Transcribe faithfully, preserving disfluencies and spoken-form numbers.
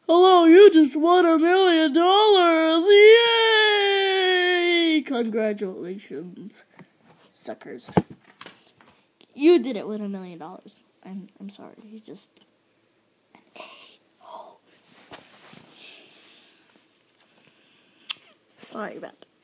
Hello, you just won a million dollars! Yay! Congratulations, suckers. You didn't win a million dollars. I'm I'm sorry. He's just an a-hole. Sorry about that.